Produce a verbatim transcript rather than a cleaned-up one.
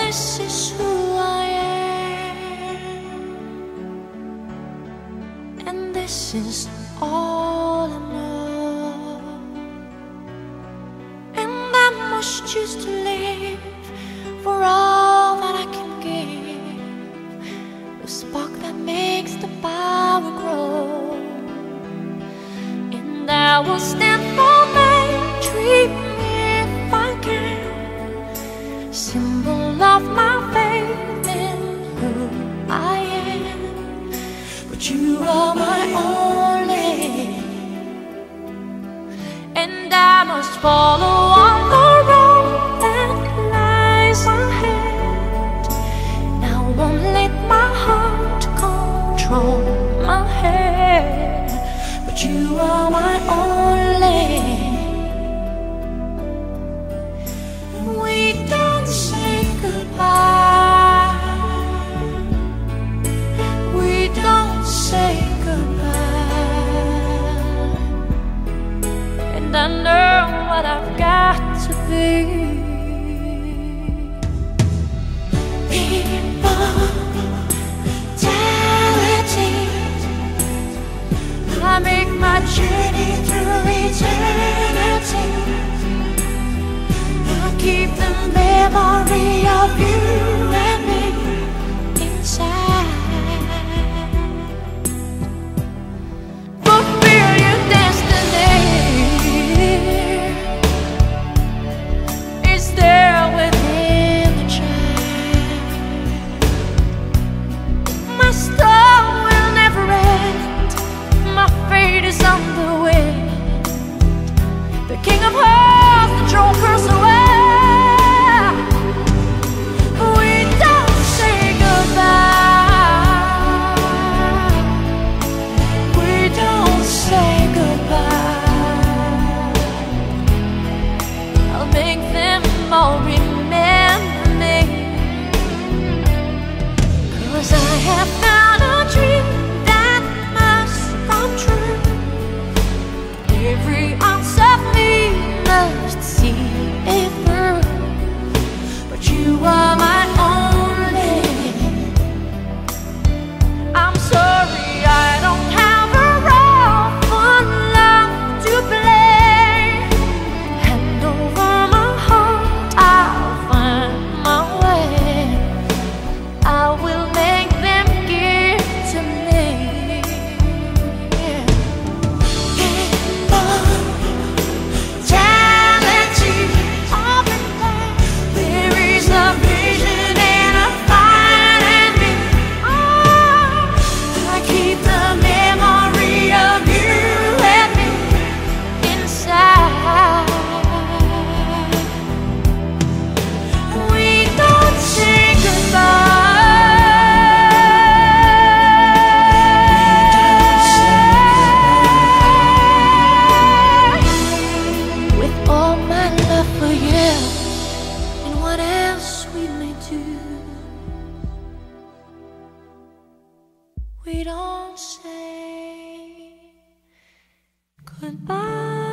this is who I am, and this is all I know. And I must choose to live for all that I can give, the spark that makes the power grow. And I will stand for my dream if I can, symbol of my faith in who I am. But you are my only, and I must follow on the road that lies ahead. And I won't let my heart control my head. But you are my only. We don't say goodbye. We don't say goodbye. And I know what I've got to be. Immortality. I make my journey through eternity. I keep the memory of you and me inside. Fulfill your destiny. It's there within the child. My story will never end. My fate is on the wind. The King of Hearts, the Joker's away. We don't say goodbye. We don't say goodbye. I'll make them all remember me, 'cause I have found a dream that must come true. Every ounce of me must see it through. But you are my only. I'm sorry I don't have a role for love to play. Hand over my heart, I'll find my way. I will make them give to me. Immortality, all in there. There is a vision and a fire in me. Oh, I keep the memory of you and me inside. We don't say goodbye. With all my love for you and what else we may do, we don't say goodbye.